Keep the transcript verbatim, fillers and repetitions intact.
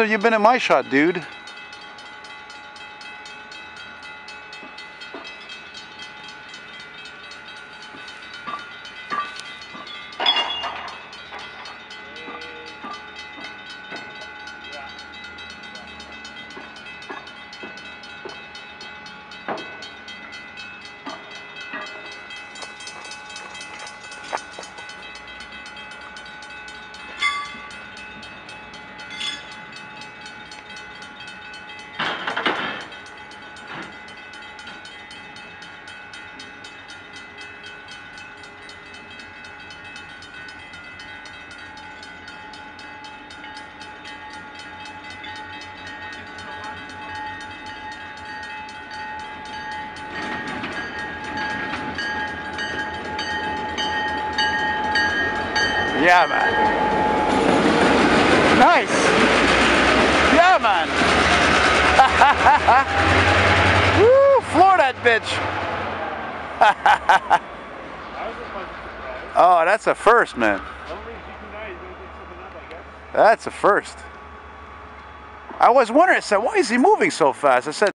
So you've been in my shot, dude. Yeah, man. Nice. Yeah, man. Woo, floor that bitch. Oh, that's a first, man. That's a first. I was wondering, I said, why is he moving so fast? I said,